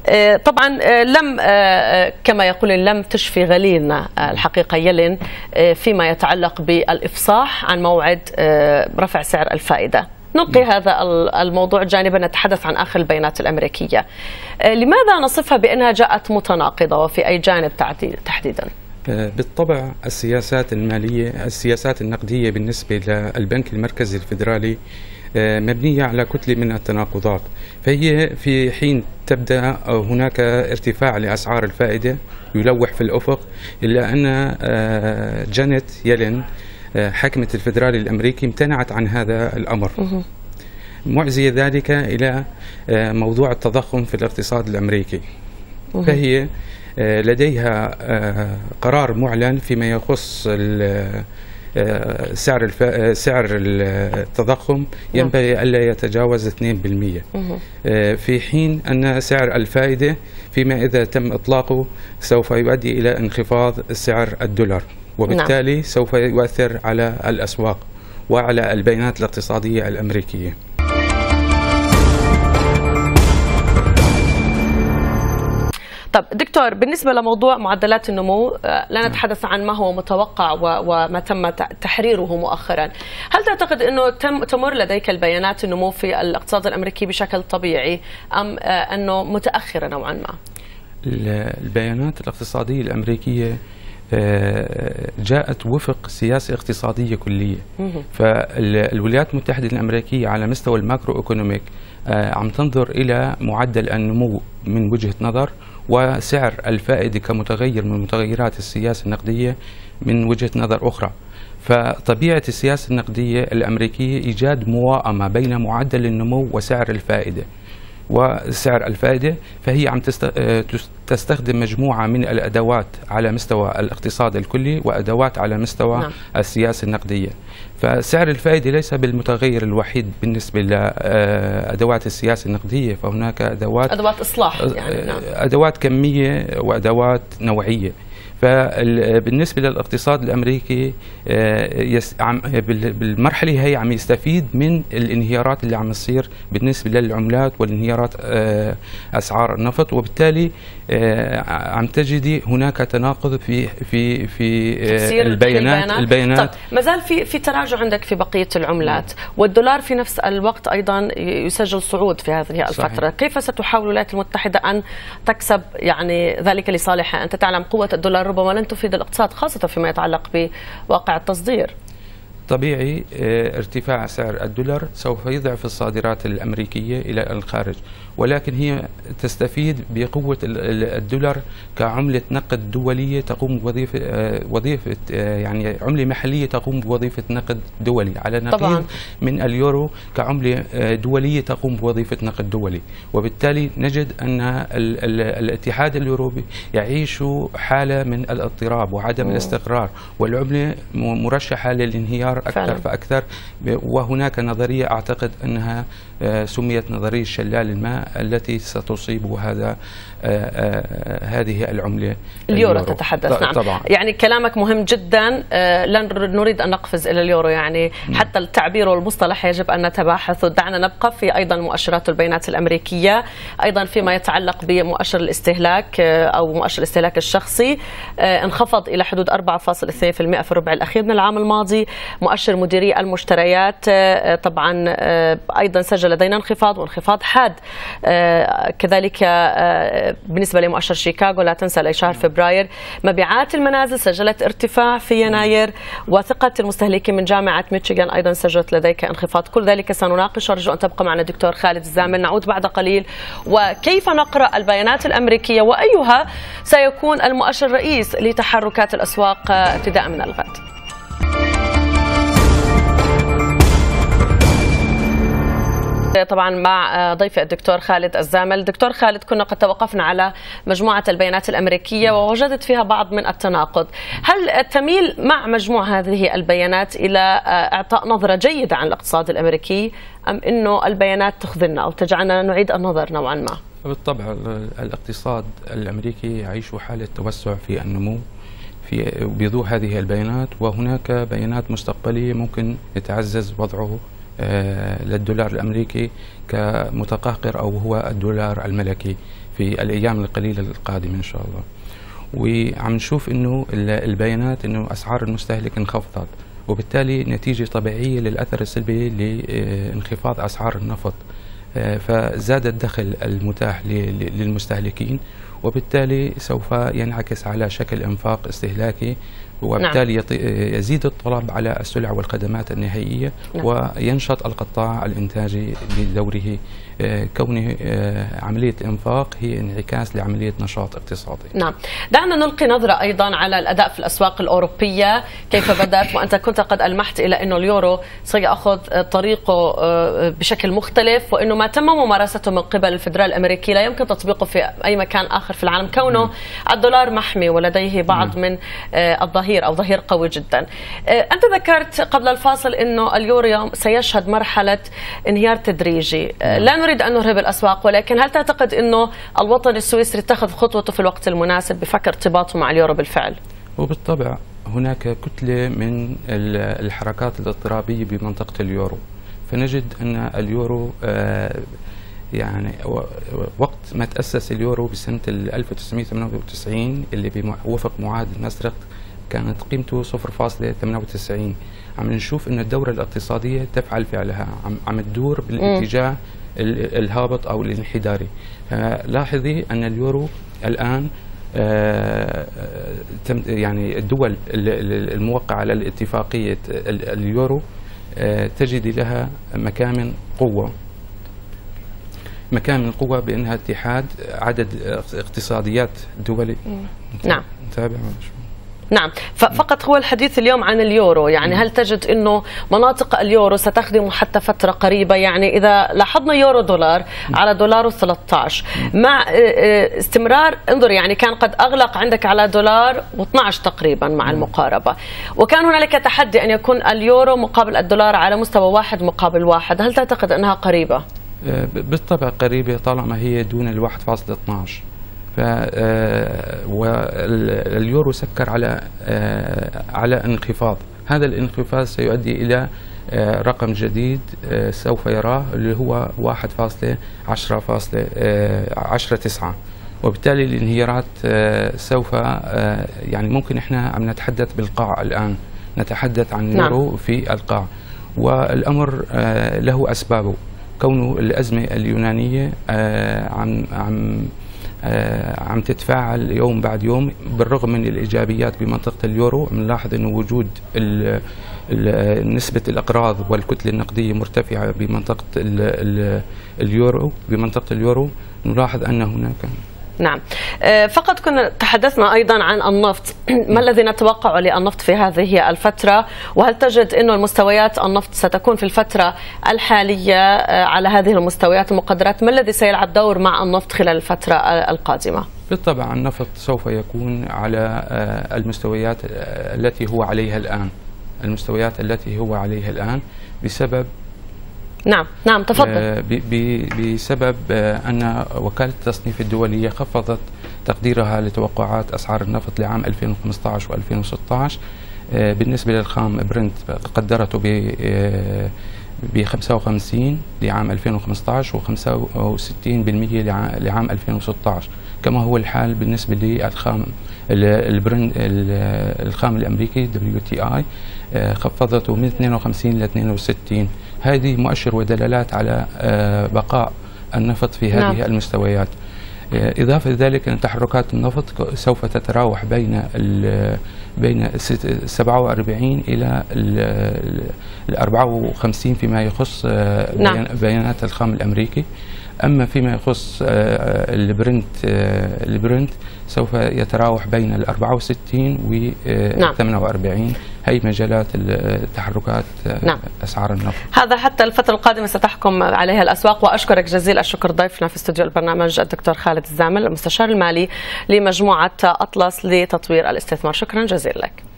طبعا لم كما يقول لم تشفي غليلنا الحقيقة يلين فيما يتعلق بالإفصاح عن موعد رفع سعر الفائدة. نلقي هذا الموضوع جانبا، نتحدث عن آخر البيانات الأمريكية. لماذا نصفها بأنها جاءت متناقضة وفي أي جانب تحديدا؟ بالطبع السياسات المالية، السياسات النقدية بالنسبة للبنك المركزي الفيدرالي مبنية على كتلة من التناقضات، فهي في حين تبدأ هناك ارتفاع لأسعار الفائدة يلوح في الأفق، إلا أن جانيت يلين حاكمة الفيدرالي الأمريكي امتنعت عن هذا الأمر، معزية ذلك إلى موضوع التضخم في الاقتصاد الأمريكي. فهي لديها قرار معلن فيما يخص سعر التضخم ينبغي ألا يتجاوز 2%، في حين أن سعر الفائدة فيما إذا تم إطلاقه سوف يؤدي إلى انخفاض سعر الدولار، وبالتالي سوف يؤثر على الأسواق وعلى البيانات الاقتصادية الأمريكية. طب دكتور، بالنسبة لموضوع معدلات النمو، لا نتحدث عن ما هو متوقع وما تم تحريره مؤخرا، هل تعتقد أنه تمر لديك البيانات النمو في الاقتصاد الأمريكي بشكل طبيعي أم أنه متأخرة نوعا ما؟ البيانات الاقتصادية الأمريكية جاءت وفق سياسة اقتصادية كلية، فالولايات المتحدة الأمريكية على مستوى الماكرو ايكونوميك عم تنظر إلى معدل النمو من وجهة نظر، وسعر الفائدة كمتغير من متغيرات السياسة النقدية من وجهة نظر أخرى. فطبيعة السياسة النقدية الأمريكية إيجاد موائمة بين معدل النمو وسعر الفائدة. وسعر الفائدة فهي عم تستخدم مجموعة من الأدوات على مستوى الاقتصاد الكلي وأدوات على مستوى السياسة النقدية. فسعر الفائدة ليس بالمتغير الوحيد بالنسبة لأدوات السياسة النقدية، فهناك أدوات إصلاح يعني أدوات كمية وأدوات نوعية. فبالنسبة للاقتصاد الأمريكي بالمرحلة هي عم يستفيد من الانهيارات اللي عم تصير بالنسبة للعملات والانهيارات أسعار النفط، وبالتالي عم تجدي هناك تناقض في البيانات. طيب ما زال في تراجع عندك في بقية العملات، والدولار في نفس الوقت أيضا يسجل صعود في هذه الفترة. صحيح. كيف ستحاول الولايات المتحدة أن تكسب يعني ذلك لصالحها؟ أنت تعلم قوة الدولار ربما لن تفيد الاقتصاد، خاصة فيما يتعلق بواقع التصدير. طبيعي ارتفاع سعر الدولار سوف يضعف الصادرات الأمريكية إلى الخارج، ولكن هي تستفيد بقوة الدولار كعملة نقد دولية تقوم بوظيفة يعني عملة محلية تقوم بوظيفة نقد دولي، على نقيض من اليورو كعملة دولية تقوم بوظيفة نقد دولي. وبالتالي نجد أن الاتحاد الأوروبي يعيش حالة من الاضطراب وعدم الاستقرار، والعملة مرشحة للانهيار أكثر فأكثر. وهناك نظرية أعتقد أنها سميت نظرية شلال الماء التي ستصيب هذه العملة اليورو تتحدث. نعم طبعا. يعني كلامك مهم جدا، لن نريد أن نقفز إلى اليورو، يعني حتى التعبير والمصطلح يجب أن نتباحث. دعنا نبقى في أيضا مؤشرات البيانات الأمريكية، أيضا فيما يتعلق بمؤشر الاستهلاك أو مؤشر الاستهلاك الشخصي انخفض إلى حدود 4.2% في الربع الأخير من العام الماضي. مؤشر مديري المشتريات طبعا أيضا سجل لدينا انخفاض، وانخفاض حاد كذلك بالنسبة لمؤشر شيكاغو. لا تنسى لشهر فبراير مبيعات المنازل سجلت ارتفاع في يناير، وثقة المستهلكين من جامعة ميشيغان أيضا سجلت لديك انخفاض. كل ذلك سنناقش، أرجو أن تبقى معنا دكتور خالد الزامل. نعود بعد قليل، وكيف نقرأ البيانات الأمريكية وأيها سيكون المؤشر الرئيس لتحركات الأسواق ابتداء من الغد. طبعا مع ضيفي الدكتور خالد الزامل. دكتور خالد، كنا قد توقفنا على مجموعة البيانات الأمريكية ووجدت فيها بعض من التناقض. هل تميل مع مجموعة هذه البيانات إلى إعطاء نظرة جيدة عن الاقتصاد الأمريكي، أم أنه البيانات تخذلنا أو تجعلنا نعيد النظر نوعا ما؟ بالطبع الاقتصاد الأمريكي يعيش حالة توسع في النمو بضوء هذه البيانات، وهناك بيانات مستقبلية ممكن يتعزز وضعه للدولار الأمريكي كمتقهقر، أو هو الدولار الملكي في الأيام القليلة القادمة إن شاء الله. وعم نشوف إنه البيانات إنه أسعار المستهلك انخفضت، وبالتالي نتيجة طبيعية للأثر السلبي لانخفاض أسعار النفط، فزاد الدخل المتاح للمستهلكين، وبالتالي سوف ينعكس على شكل إنفاق استهلاكي، وبالتالي يزيد الطلب على السلع والخدمات النهائية، وينشط القطاع الإنتاجي بدوره، كونه عملية الإنفاق هي انعكاس لعملية نشاط اقتصادي. نعم، دعنا نلقي نظرة أيضا على الأداء في الأسواق الأوروبية كيف بدأت، وأنت كنت قد ألمحت إلى أنه اليورو سيأخذ طريقه بشكل مختلف، وأنه ما تم ممارسته من قبل الفدرال الأمريكي لا يمكن تطبيقه في أي مكان آخر في العالم، كونه الدولار محمي ولديه بعض من الظهير أو ظهير قوي جدا. أنت ذكرت قبل الفاصل أنه اليورو سيشهد مرحلة انهيار تدريجي، لا نريد أن نرهب الأسواق، ولكن هل تعتقد أنه الوطن السويسري اتخذ خطوته في الوقت المناسب بفك ارتباطه مع اليورو بالفعل؟ وبالطبع هناك كتلة من الحركات الاضطرابية بمنطقة اليورو، فنجد أن اليورو يعني وقت ما تأسس اليورو بسنة 1998 اللي بوفق معاهدة ماستريخت كانت قيمته 0.98. عم نشوف أن الدورة الاقتصادية تفعل فعلها، عم تدور بالاتجاه الهابط أو الانحداري. لاحظي أن اليورو الآن يعني الدول الموقعة على الاتفاقية اليورو تجد لها مكامن قوة، مكان من القوة بأنها اتحاد عدد اقتصاديات دولي. نعم. نتابع. نعم، فقط هو الحديث اليوم عن اليورو، يعني هل تجد أنه مناطق اليورو ستخدم حتى فترة قريبة؟ يعني إذا لاحظنا يورو دولار على دولار 13 مع استمرار، انظر يعني كان قد أغلق عندك على دولار و12 تقريبا مع المقاربة، وكان هنالك تحدي أن يكون اليورو مقابل الدولار على مستوى 1:1. هل تعتقد أنها قريبة؟ بالطبع قريبة طالما هي دون 1.12. واليورو سكر على انخفاض، هذا الانخفاض سيؤدي إلى رقم جديد سوف يراه اللي هو 1.10.9، وبالتالي الانهيارات سوف يعني ممكن احنا عم نتحدث بالقاع الآن، نتحدث عن اليورو في القاع، والأمر له أسبابه، كونه الأزمة اليونانية عم تتفاعل يوم بعد يوم، بالرغم من الإيجابيات بمنطقة اليورو. نلاحظ أنه وجود نسبة الأقراض والكتلة النقدية مرتفعة بمنطقة اليورو، نلاحظ أن هناك. نعم، فقط كنا تحدثنا أيضا عن النفط، ما الذي نتوقعه للنفط في هذه الفترة؟ وهل تجد أن المستويات النفط ستكون في الفترة الحالية على هذه المستويات المقدرات؟ ما الذي سيلعب دور مع النفط خلال الفترة القادمة؟ بالطبع النفط سوف يكون على المستويات التي هو عليها الآن بسبب نعم تفضل. بسبب أن وكالة التصنيف الدولية خفضت تقديرها لتوقعات أسعار النفط لعام 2015 و2016. بالنسبة للخام برنت قدرته ب 55 لعام 2015 و65% لعام 2016، كما هو الحال بالنسبة للخام الخام الأمريكي WTI خفضته من 52 ل 62. هذه مؤشر ودلالات على بقاء النفط في هذه المستويات. إضافة لذلك أن تحركات النفط سوف تتراوح بين 47 إلى 54 فيما يخص بيانات الخام الأمريكي. أما فيما يخص البرنت سوف يتراوح بين 64 و 48. هي مجالات تحركات أسعار النفط. هذا حتى الفترة القادمة ستحكم عليها الأسواق. وأشكرك جزيل الشكر ضيفنا في استوديو البرنامج الدكتور خالد الزامل، المستشار المالي لمجموعة أطلس لتطوير الاستثمار. شكرا جزيلا لك.